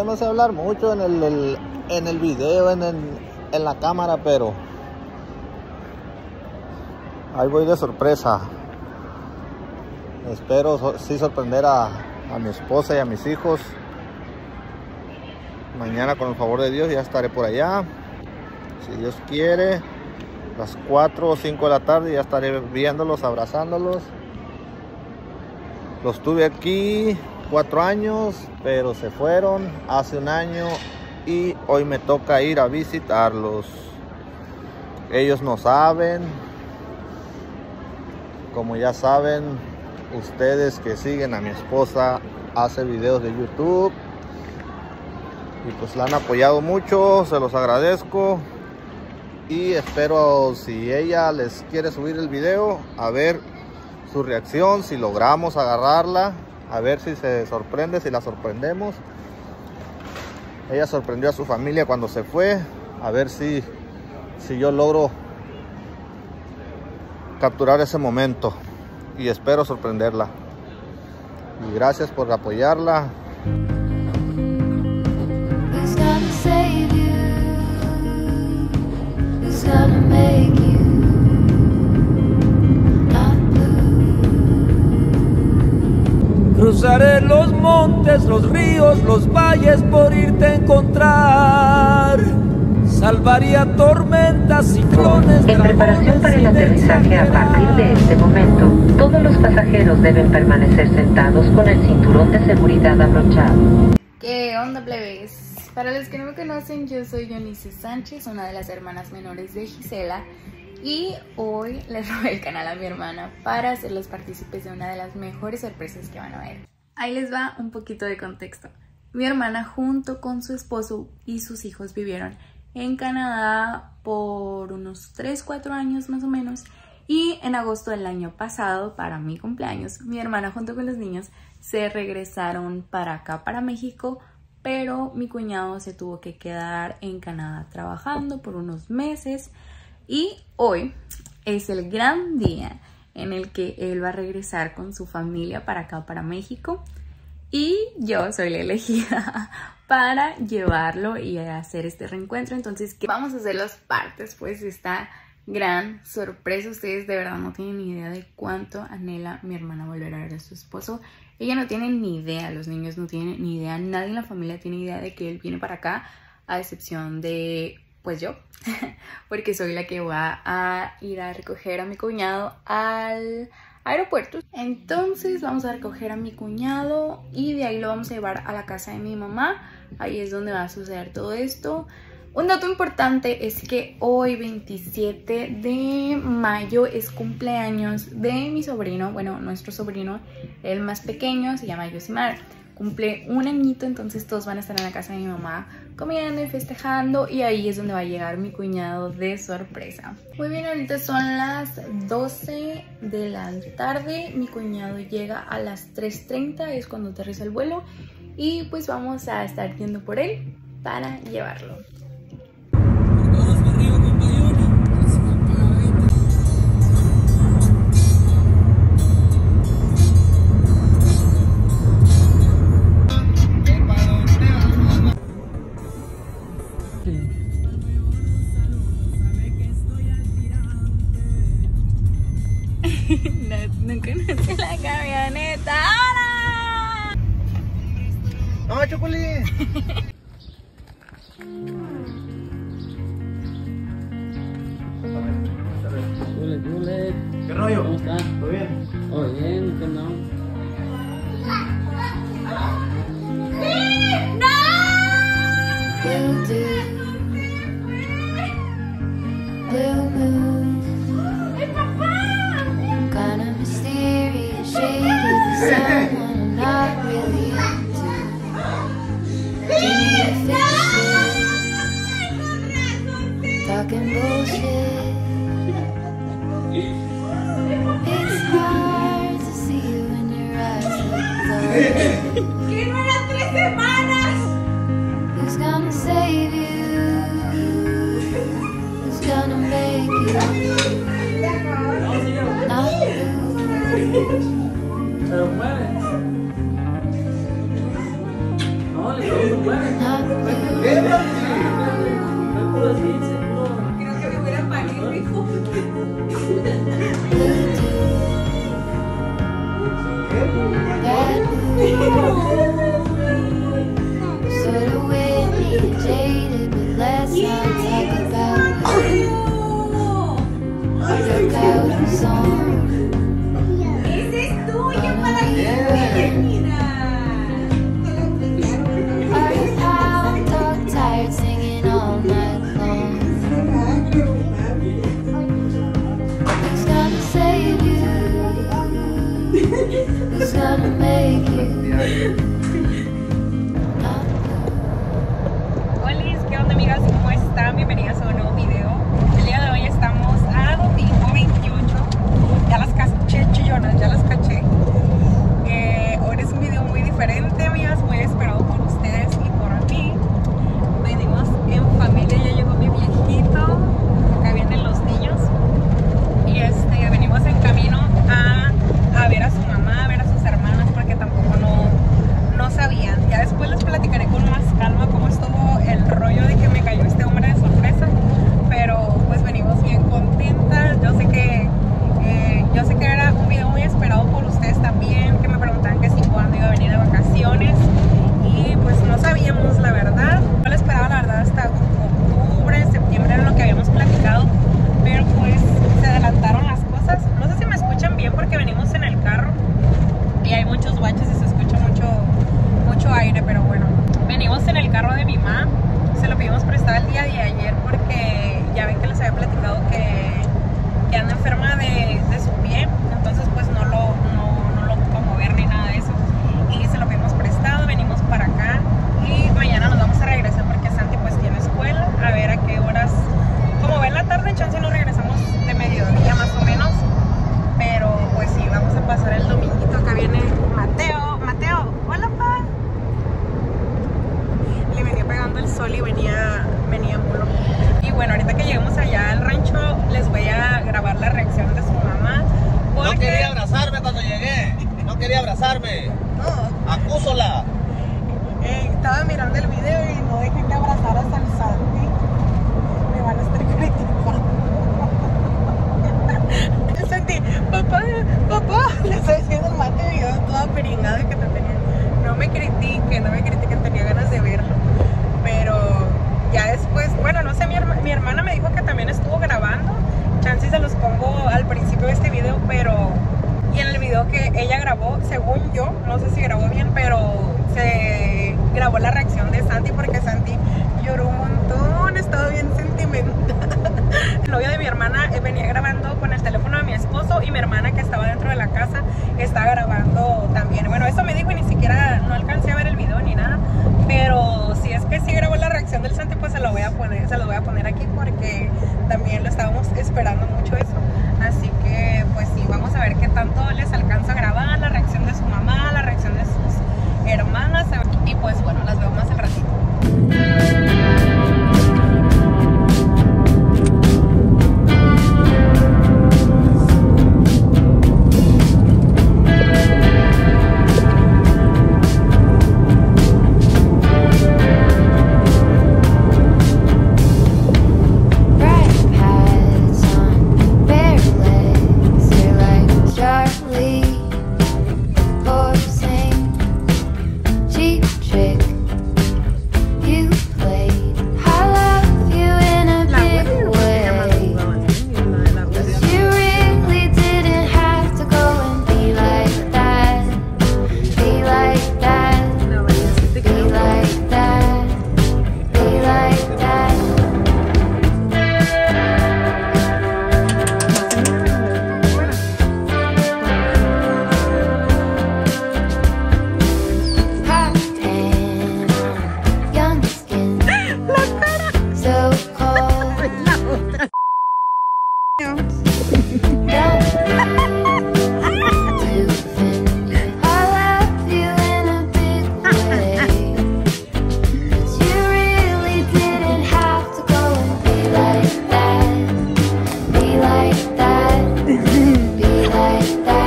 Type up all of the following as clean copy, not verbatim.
no sé hablar mucho en el video, en la cámara, pero ahí voy de sorpresa. Espero sí sorprender a mi esposa y a mis hijos. Mañana, con el favor de Dios, ya estaré por allá. Si Dios quiere, las 4 o 5 de la tarde ya estaré viéndolos, abrazándolos. Los tuve aquí 4 años, pero se fueron hace un año y hoy me toca ir a visitarlos. Ellos no saben, como ya saben ustedes que siguen a mi esposa, hace videos de YouTube y pues la han apoyado mucho, se los agradezco. Y espero, si ella les quiere subir el video, a ver su reacción, si logramos agarrarla, a ver si se sorprende, si la sorprendemos. Ella sorprendió a su familia cuando se fue, a ver si yo logro capturar ese momento, y espero sorprenderla. Y gracias por apoyarla. Cruzaré los montes, los ríos, los valles por irte a encontrar. Salvaría tormentas, ciclones. En preparación para el aterrizaje, a partir de este momento, todos los pasajeros deben permanecer sentados con el cinturón de seguridad abrochado. ¿Qué onda, plebes? Para los que no me conocen, yo soy Yonice Sánchez, una de las hermanas menores de Gisela, y hoy les robé el canal a mi hermana para hacerlos partícipes de una de las mejores sorpresas que van a ver. Ahí les va un poquito de contexto. Mi hermana, junto con su esposo y sus hijos, vivieron en Canadá por unos 3-4 años más o menos, y en agosto del año pasado, para mi cumpleaños, mi hermana junto con los niños se regresaron para acá, para México, pero mi cuñado se tuvo que quedar en Canadá trabajando por unos meses, y hoy es el gran día en el que él va a regresar con su familia para acá, para México, y yo soy la elegida para llevarlo y hacer este reencuentro. Entonces, ¿qué vamos a hacer las partes? Pues esta gran sorpresa. Ustedes de verdad no tienen ni idea de cuánto anhela mi hermana volver a ver a su esposo. Ella no tiene ni idea, los niños no tienen ni idea, nadie en la familia tiene idea de que él viene para acá, a excepción de, pues, yo, porque soy la que va a ir a recoger a mi cuñado al aeropuerto. Entonces vamos a recoger a mi cuñado y de ahí lo vamos a llevar a la casa de mi mamá. Ahí es donde va a suceder todo esto. Un dato importante es que hoy, 27 de mayo, es cumpleaños de mi sobrino, bueno, nuestro sobrino, el más pequeño, se llama Yosimar. Cumple un añito, entonces todos van a estar en la casa de mi mamá comiendo y festejando, y ahí es donde va a llegar mi cuñado de sorpresa. Muy bien, ahorita son las 12 de la tarde, mi cuñado llega a las 3:30, es cuando aterriza el vuelo, y pues vamos a estar yendo por él para llevarlo. No conoce la camioneta. ¡Hola! ¡No, Chocolín! ¿Qué rollo? ¿Cómo estás? ¿Todo bien? Oh, bien, ¿qué no? ¡Que no eran 3 semanas! Who's gonna save you? Who's gonna make you not Pero muere. No, le Creo que me voy a parir, hijo. Sort of weary and jaded, but let's not talk about it. Look out a song. Ese es tuyo para que mira. Heart pound, dog tired, singing all night long. Who's gonna save you? Who's gonna make you? Hola, ¿qué onda amigas? ¿Cómo están? Bienvenidas a un nuevo video. El día de hoy estamos a domingo 28. Ya las caché, chillonas, ya las caché. Hoy es un video muy diferente, amigas, muy esperado por ustedes y por mí. Venimos en familia, ya llegó mi viejito, acá vienen los niños. Y venimos en camino a ver a su mamá, a ver a sus hermanas, porque tampoco no sabían. Ya después les platicaré con más calma cómo estuvo el rollo de que me cayó este hombre de sorpresa, pero pues venimos bien contentas. Yo sé que era un video muy esperado por ustedes también, que me preguntaban que si cuándo iba a venir de vacaciones, y pues no sabíamos la verdad. Yo la esperaba la verdad hasta octubre, septiembre, era lo que habíamos platicado, pero pues se adelantaron las cosas. No sé si me escuchan bien porque venimos en el carro y hay muchos baches y se escucha mucho aire, pero bueno, venimos en el carro de mi mamá. Se lo pedimos prestado el día de ayer porque ya ven que les había platicado que anda enferma de su pie, entonces pues no lo ocupa mover ni nada de eso, y se lo pedimos prestado. Venimos para acá y mañana nos vamos a regresar porque Santi pues tiene escuela, a ver a qué horas, como ven la tarde, chance nos regresamos de mediodía más o menos, pero pues sí, vamos a pasar el dominguito. Acá viene Mateo, hola pa. Le venía pegando el sol y venía mulo. Y bueno, ahorita que lleguemos allá al rancho les voy a grabar la reacción de su mamá, porque... No quería abrazarme cuando llegué, no quería abrazarme. No. Acúsola. Estaba mirando el video y no dejen de abrazar hasta el Santi. Me van a estar criticando. El Santi, papá, le estoy diciendo el mate y yo toda peringada que te tenía. No me critiquen, tenía ganas de verlo. Pero ya después, bueno, no sé, mi hermana me dijo que también estuvo grabando. Chance se los pongo al principio de este video, pero... Y en el video que ella grabó, según yo, no sé si grabó bien, pero se grabó la reacción de Santi, porque Santi lloró un montón, estaba bien sentimental. El novio de mi hermana venía grabando con el teléfono de mi esposo, y mi hermana, que estaba dentro de la casa, está grabando también. Bueno, eso me dijo y ni siquiera no alcancé a ver el video ni nada, pero si es que sí grabó la reacción del Santi, pues se lo voy a poner aquí porque también lo estábamos esperando mucho eso. Así que pues sí, vamos a ver qué tanto les alcanza a grabar la reacción de su mamá, la reacción de sus hermanas, y pues bueno, las veo más al ratito.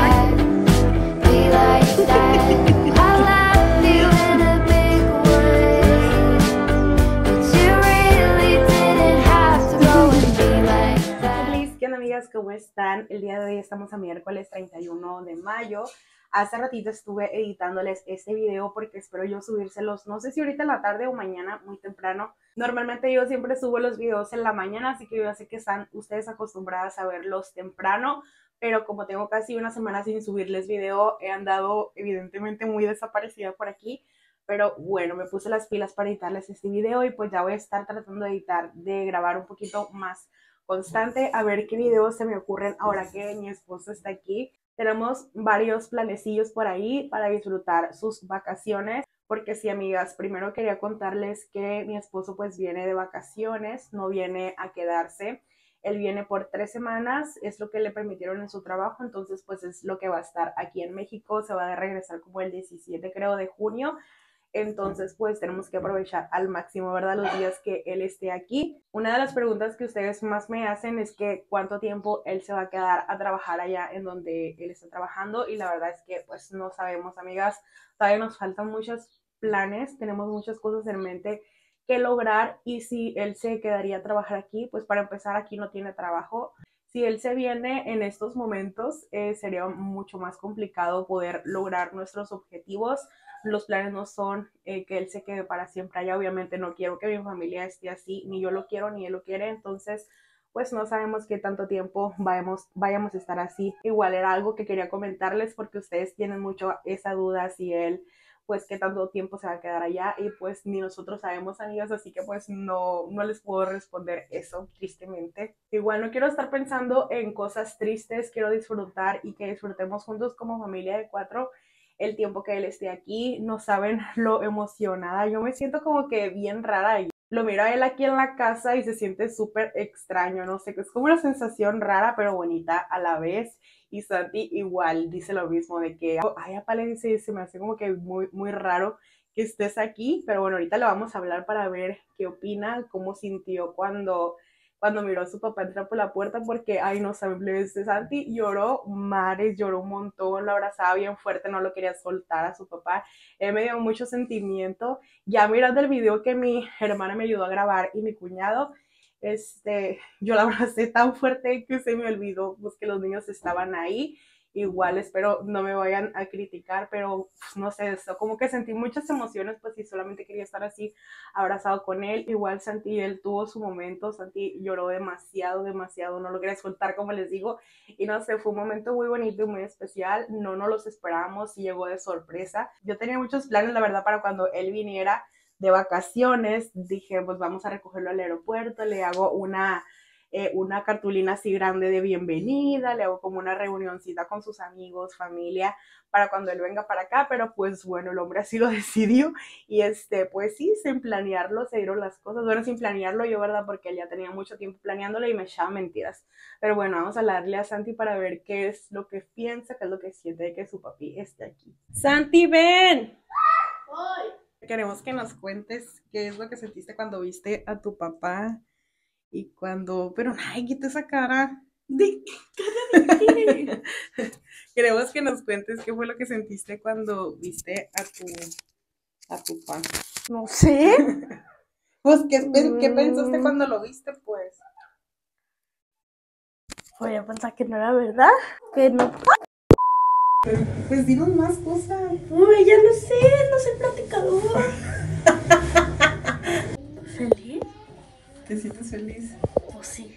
I love you in a big way. amigas, ¿cómo están? El día de hoy estamos a miércoles 31 de mayo. Hace ratito estuve editándoles este video porque espero yo subírselos, no sé si ahorita en la tarde o mañana muy temprano. Normalmente yo siempre subo los videos en la mañana, así que yo sé que están ustedes acostumbradas a verlos temprano, pero como tengo casi una semana sin subirles video, he andado evidentemente muy desaparecida por aquí. Pero bueno, me puse las pilas para editarles este video y pues ya voy a estar tratando de grabar un poquito más constante, a ver qué videos se me ocurren ahora que mi esposo está aquí. Tenemos varios planecillos por ahí para disfrutar sus vacaciones, porque sí, amigas, primero quería contarles que mi esposo pues viene de vacaciones, no viene a quedarse. Él viene por 3 semanas, es lo que le permitieron en su trabajo, entonces pues es lo que va a estar aquí en México. Se va a regresar como el 17 creo de junio. Entonces pues tenemos que aprovechar al máximo, ¿verdad? Los días que él esté aquí. Una de las preguntas que ustedes más me hacen es que cuánto tiempo él se va a quedar a trabajar allá en donde él está trabajando, y la verdad es que pues no sabemos, amigas. Todavía nos faltan muchos planes, tenemos muchas cosas en mente que lograr, y si él se quedaría a trabajar aquí, pues para empezar aquí no tiene trabajo. Si él se viene en estos momentos, sería mucho más complicado poder lograr nuestros objetivos. Los planes no son que él se quede para siempre allá. Obviamente no quiero que mi familia esté así, ni yo lo quiero, ni él lo quiere. Entonces, pues no sabemos qué tanto tiempo vayamos a estar así. Igual era algo que quería comentarles porque ustedes tienen mucho esa duda si él, pues qué tanto tiempo se va a quedar allá, y pues ni nosotros sabemos, amigas, así que pues no les puedo responder eso, tristemente. Igual no quiero estar pensando en cosas tristes, quiero disfrutar y que disfrutemos juntos como familia de 4 el tiempo que él esté aquí. No saben lo emocionada, yo me siento como que bien rara. Lo miro a él aquí en la casa y se siente súper extraño, no sé, es como una sensación rara pero bonita a la vez. Y Santi igual dice lo mismo, de que, ay, apale, dice, se me hace como que muy raro que estés aquí. Pero bueno, ahorita le vamos a hablar para ver qué opina, cómo sintió cuando miró a su papá entrar por la puerta, porque, ay, no saben, Santi lloró mares, lloró un montón, lo abrazaba bien fuerte, no lo quería soltar a su papá. Me dio mucho sentimiento. Ya mirando el video que mi hermana me ayudó a grabar y mi cuñado, yo la abracé tan fuerte que se me olvidó pues que los niños estaban ahí. Igual espero no me vayan a criticar, pero pues, no sé, esto como que sentí muchas emociones, pues sí, solamente quería estar así abrazado con él. Igual Santi, él tuvo su momento, Santi lloró demasiado, no lo quería soltar, como les digo, y no sé, fue un momento muy bonito y muy especial. No nos los esperábamos y llegó de sorpresa. Yo tenía muchos planes, la verdad, para cuando él viniera de vacaciones. Dije, pues vamos a recogerlo al aeropuerto, le hago una cartulina así grande de bienvenida, le hago como una reunioncita con sus amigos, familia, para cuando él venga para acá. Pero pues bueno, el hombre así lo decidió, y pues sí, sin planearlo se dieron las cosas. Bueno, sin planearlo yo, ¿verdad? Porque él ya tenía mucho tiempo planeándolo y me echaba mentiras. Pero bueno, vamos a darle a Santi para ver qué es lo que piensa, qué es lo que siente de que su papi esté aquí. Santi, ven. Queremos que nos cuentes qué es lo que sentiste cuando viste a tu papá y cuando... Pero, ay, quita esa cara. Queremos que nos cuentes qué fue lo que sentiste cuando viste a tu papá. No sé. Pues, ¿qué pensaste cuando lo viste, pues? Voy a pensar que no era verdad, que no... Pues dinos más cosas. Uy, ya no soy platicador. ¿Feliz? ¿Te sientes feliz? Pues sí.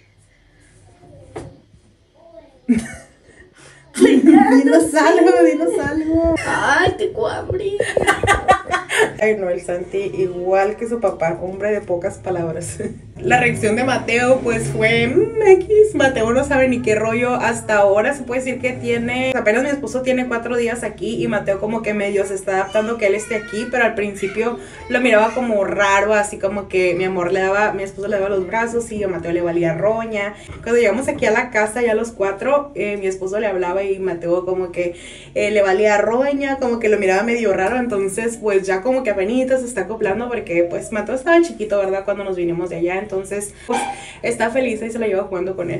Dinos algo. Ay, tengo hambre. Ay, no, el Santi igual que su papá, hombre de pocas palabras. La reacción de Mateo pues fue X. Mateo no sabe ni qué rollo hasta ahora. Se puede decir que apenas mi esposo tiene 4 días aquí, y Mateo como que medio se está adaptando que él esté aquí, pero al principio lo miraba como raro, así como que mi esposo le daba los brazos y a Mateo le valía roña. Cuando llegamos aquí a la casa ya los 4, mi esposo le hablaba y Mateo como que le valía roña, como que lo miraba medio raro. Entonces pues ya como que apenas se está acoplando, porque pues Mateo estaba chiquito, ¿verdad? Cuando nos vinimos de allá, entonces pues está feliz y se la lleva jugando con él.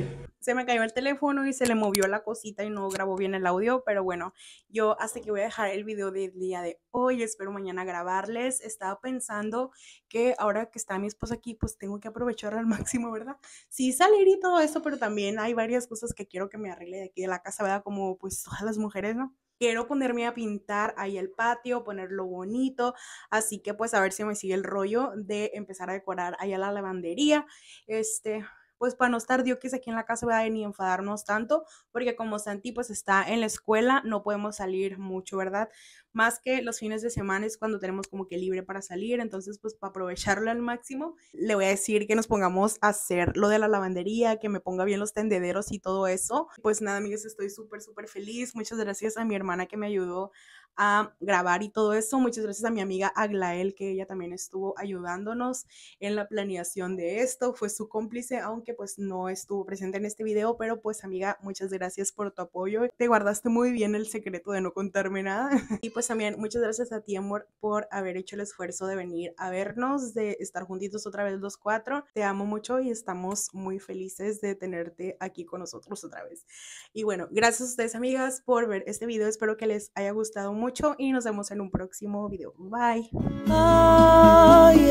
se me cayó el teléfono y se le movió la cosita y no grabó bien el audio, pero bueno, yo hasta que voy a dejar el video del día de hoy, espero mañana grabarles. Estaba pensando que ahora que está mi esposo aquí, pues tengo que aprovechar al máximo, ¿verdad? Sí, salir y todo eso, pero también hay varias cosas que quiero que me arregle de aquí de la casa, ¿verdad? Como pues todas las mujeres, ¿no? Quiero ponerme a pintar ahí el patio, ponerlo bonito, así que pues a ver si me sigue el rollo de empezar a decorar allá la lavandería, pues para no estar diokis aquí en la casa, ¿verdad? Ni enfadarnos tanto, porque como Santi pues está en la escuela, no podemos salir mucho, ¿verdad? Más que los fines de semana es cuando tenemos como que libre para salir, entonces pues para aprovecharlo al máximo, le voy a decir que nos pongamos a hacer lo de la lavandería, que me ponga bien los tendederos y todo eso. Pues nada, amigas, estoy súper feliz. Muchas gracias a mi hermana que me ayudó a grabar y todo eso. Muchas gracias a mi amiga Aglael, que ella también estuvo ayudándonos en la planeación de esto, fue su cómplice, aunque pues no estuvo presente en este video, pero pues amiga, muchas gracias por tu apoyo, te guardaste muy bien el secreto de no contarme nada. Y pues también muchas gracias a ti, amor, por haber hecho el esfuerzo de venir a vernos, de estar juntitos otra vez los cuatro. Te amo mucho y estamos muy felices de tenerte aquí con nosotros otra vez. Y bueno, gracias a ustedes, amigas, por ver este video, espero que les haya gustado mucho y nos vemos en un próximo video. Bye. Ay,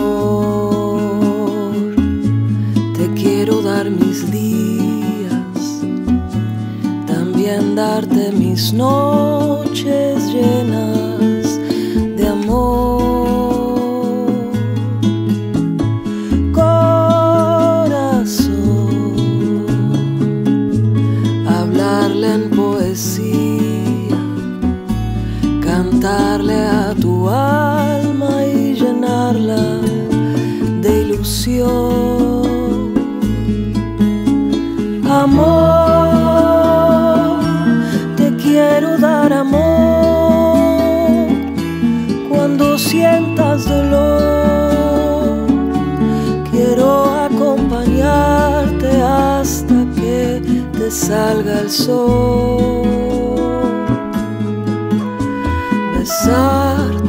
amor, te quiero dar mis días, también darte mis noches llenas de amor. Corazón, hablarle en poesía, cantarle a tu alma y llenarla de ilusión. Amor, te quiero dar amor cuando sientas dolor. Quiero acompañarte hasta que te salga el sol. Besarte